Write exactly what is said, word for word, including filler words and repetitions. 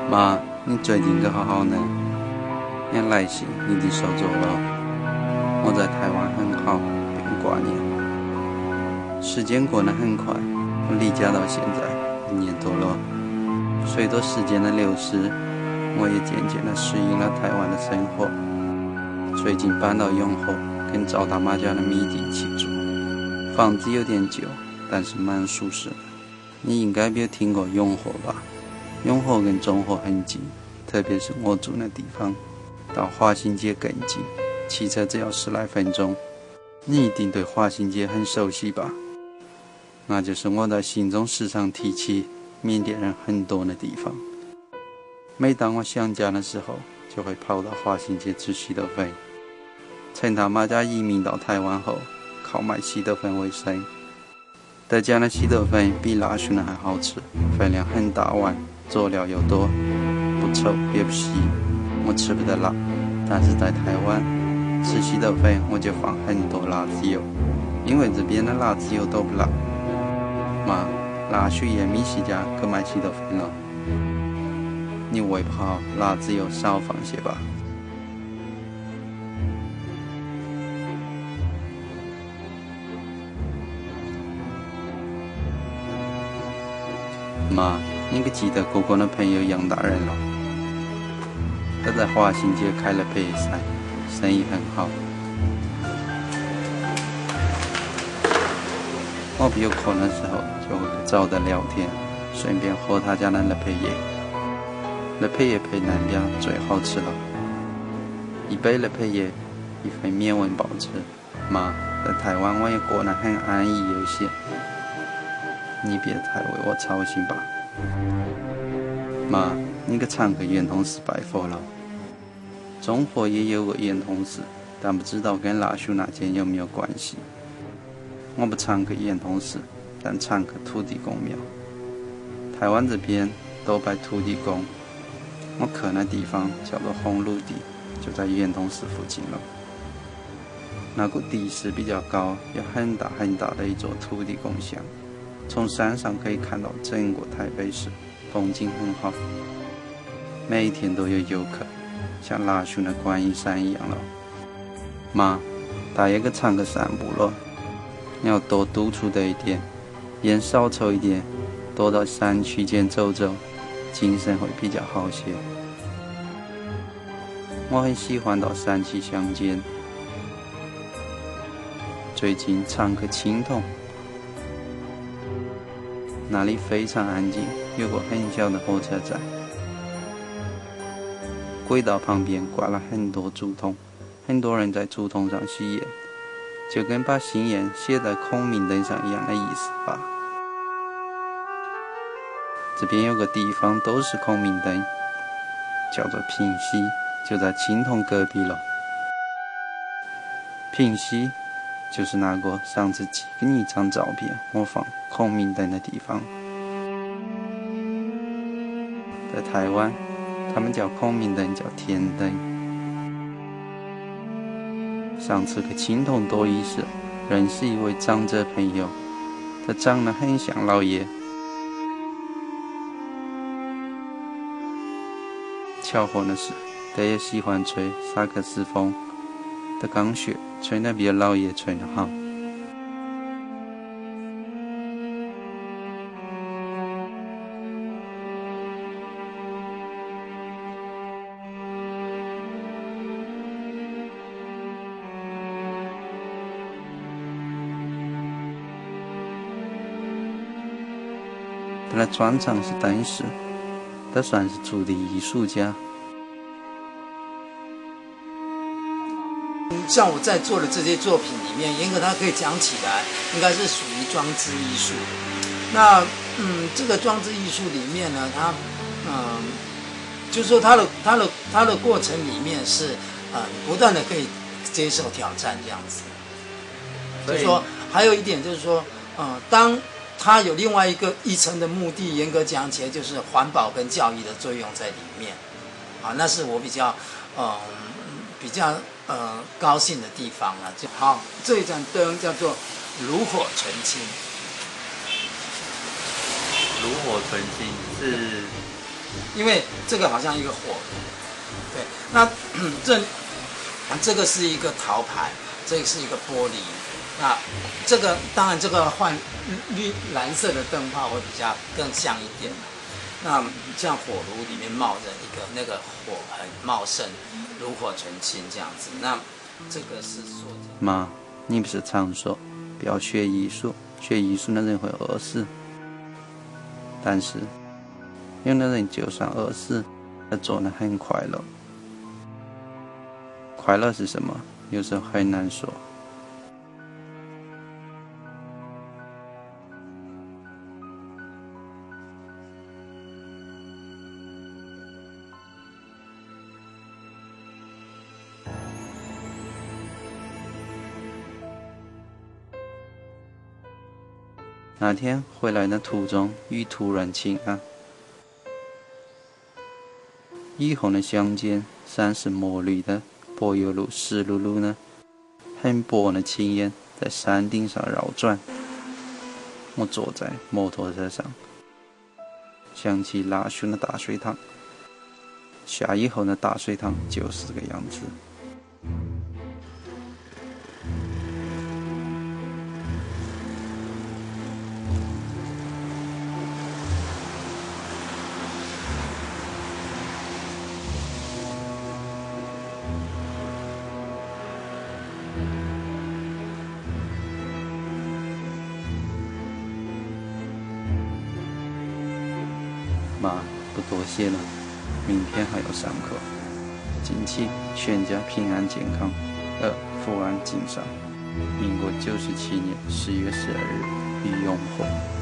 妈，你最近可好好呢？你来信已经收走了。我在台湾很好，不用挂念。时间过得很快，我离家到现在一年多了。随着时间的流失，我也渐渐地适应了台湾的生活。最近搬到永和，跟赵大妈家的米地一起住。房子有点旧，但是蛮舒适的。你应该没有听过永和吧？永和跟中和很近，特别是我住的地方，到华新街更近，骑车只要十来分钟。你一定对华新街很熟悉吧？那就是我在信中时常提起缅甸人很多的地方。每当我想家的时候，就会跑到华新街吃稀豆粉。陈他妈家移民到台湾后，靠卖稀豆粉为生。德家的稀豆粉比辣叔的还好吃，分量很大碗，佐料又多，不臭也不稀。我吃不得辣，但是在台湾吃稀豆粉我就放很多辣子油，因为这边的辣子油都不辣。妈，辣叔爷米西家可买稀豆粉了，你胃不好，辣子油少放些吧。妈，你可记得哥哥的朋友杨大人了？他在华新街开了配菜，生意很好。我不有空的时候就会找他聊天，顺便喝他家的乐配叶。乐配叶配南边最好吃了，一杯乐配叶，一份面文保质。妈，在台湾我也过得很安逸悠闲。你别太为我操心吧。妈，你可常去圆通寺拜佛了？中和也有个圆通寺，但不知道跟辣叔那间有没有关系。我不常去圆通寺，但常去土地公庙。台湾这边都拜土地公，我去那地方叫做红芦地，就在圆通寺附近了。那个地势比较高，有很大很大的一座土地公像。从山上可以看到整个台北市，风景很好。每一天都有游客，像拉叔的观音山一样了。妈，大爷个常去散步了，你要多督促的一点，烟少抽一点，多到山区间走走，精神会比较好些。我很喜欢到山区乡间，最近常去青铜。那里非常安静，有个很小的火车站，轨道旁边挂了很多竹筒，很多人在竹筒上吸烟，就跟把心愿写在孔明灯上一样的意思吧。这边有个地方都是孔明灯，叫做平溪，就在青铜隔壁了。平溪就是那个上次寄给你一张照片，我放孔明灯的地方。在台湾，他们叫孔明灯叫天灯。上次去青铜多一时，认识一位长者朋友，他长得很像老爷。巧合的是，他也喜欢吹萨克斯风，他刚学，吹得比老爷吹得好。他的专长是灯饰，他算是竹的艺术家。 像我在做的这些作品里面，严格它可以讲起来，应该是属于装置艺术。那嗯，这个装置艺术里面呢，它嗯，就是说它的它的它的过程里面是呃不断的可以接受挑战这样子。就是说，还有一点就是说，呃，当它有另外一个一层的目的，严格讲起来就是环保跟教育的作用在里面。啊，那是我比较嗯比较。呃，高兴的地方了。就好，这一盏灯叫做炉火纯青。 炉火纯青是因为这个好像一个火炉。对，那这这个是一个陶盘，这个是一个玻璃。那这个当然这个换绿蓝色的灯泡会比较更像一点。那像火炉里面冒着一个那个火很茂盛，炉火纯青这样子。那这个是塑胶。 妈，你不是常说不要学艺术，学艺术的人会饿死。但是有的人就算饿死，他做得很快乐。快乐是什么？有时候很难说。那天回来的途中，雨突然晴啊。以后的乡间山是墨绿的，柏油路湿漉漉呢，很薄的青烟在山顶上绕转。我坐在摩托车上，想起腊戌的大水塘。下雨后的大水塘就是这个样子。妈，不多谢了，明天还要上课。敬祈全家平安健康，呃，福安敬上。民国九十七年十月十二日，于永红。